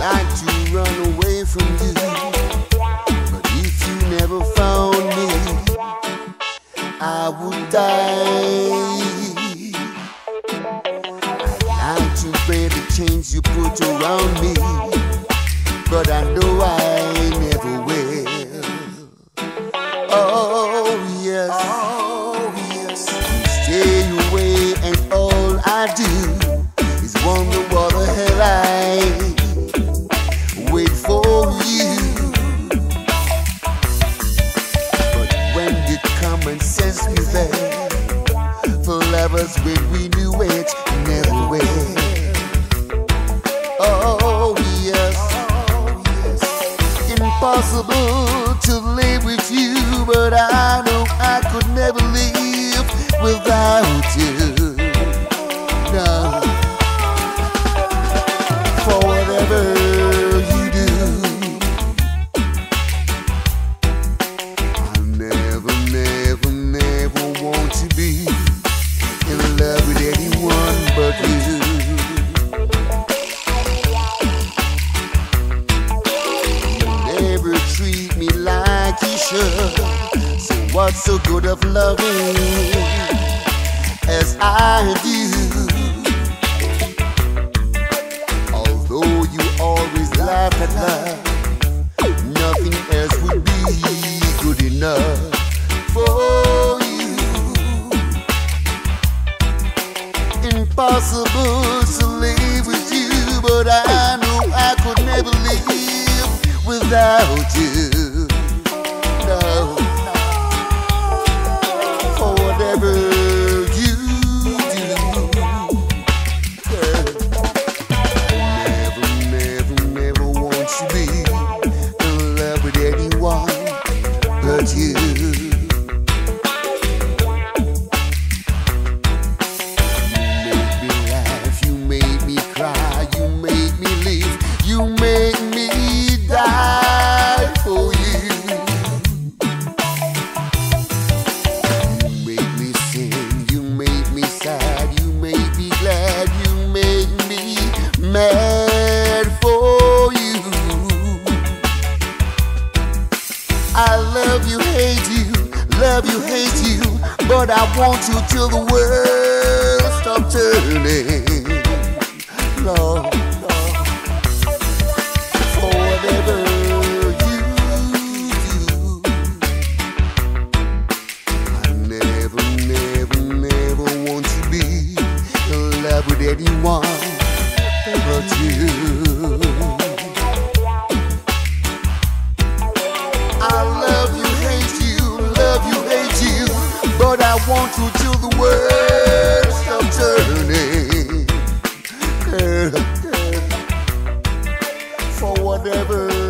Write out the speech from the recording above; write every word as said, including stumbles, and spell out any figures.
like to run away from you, but if you never found me, I would die. I'd like to bear the chains you put around me, but I know I never will. Oh yes, oh yes. You stay away and all I do is wonder what the hell I wait for you. But when did common sense prevail? For lovers when we knew it never will. Oh yes, impossible to live with you, but I know I could never live without you. No, for whatever you do, I never, never, never want to be in love with anyone but you. Treat me like you should. So what's so good of loving as I do? Although you always laugh at love, nothing else would be good enough for you. Impossible to live with you, but I know I could never live without you. No, for whatever you do, girl, I never, never, never want to be in love with anyone but you. You make me laugh, you make me cry, you make me live, you make me die for you. You make me sing, you make me sad, you make me glad, you make me mad for you. I love you, hate you, love you, hate you, but I want you till the world stops turning. Lord, whatever you do, I never, never, never want to be in love with anyone but you. I love you, hate you, love you, hate you, but I want you till the world stops turning. Girl, for whatever